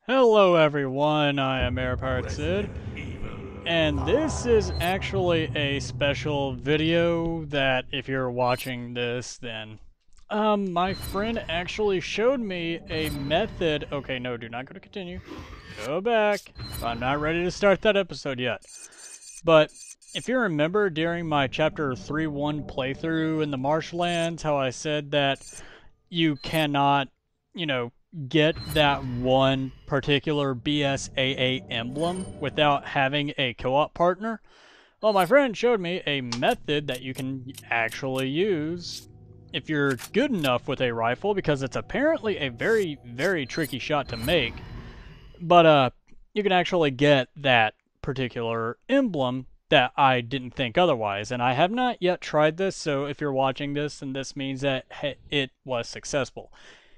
Hello everyone, I am Airpirate Sid, and this is actually a special video that if you're watching this, then my friend actually showed me a method. Okay, no, do not go to continue. Go back. I'm not ready to start that episode yet. But if you remember during my chapter 3.1 playthrough in the marshlands, how I said that you cannot, get that one particular BSAA emblem without having a co-op partner? Well, my friend showed me a method that you can actually use if you're good enough with a rifle, because it's apparently a very, very tricky shot to make. But you can actually get that particular emblem that I didn't think otherwise. And I have not yet tried this, so if you're watching this, then this means that it was successful.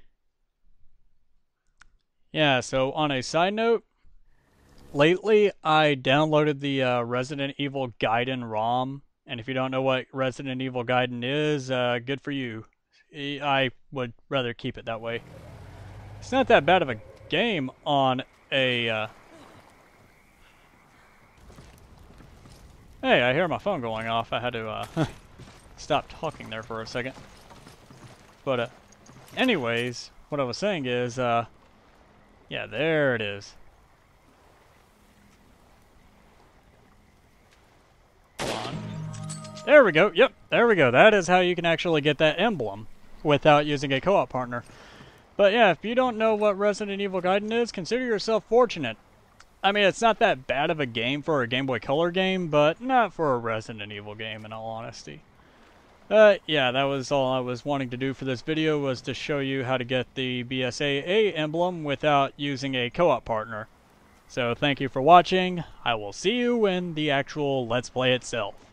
Yeah, so on a side note, lately I downloaded the Resident Evil Gaiden ROM, and if you don't know what Resident Evil Gaiden is, good for you. I would rather keep it that way. It's not that bad of a game on a... Hey, I hear my phone going off. I had to stop talking there for a second. But anyways, what I was saying is, yeah, there it is. Hold on. There we go. Yep, there we go. That is how you can actually get that emblem without using a co-op partner. But yeah, if you don't know what Resident Evil Gaiden is, consider yourself fortunate. I mean, it's not that bad of a game for a Game Boy Color game, but not for a Resident Evil game, in all honesty. Yeah, that was all I was wanting to do for this video, was to show you how to get the BSAA emblem without using a co-op partner. So thank you for watching. I will see you in the actual Let's Play itself.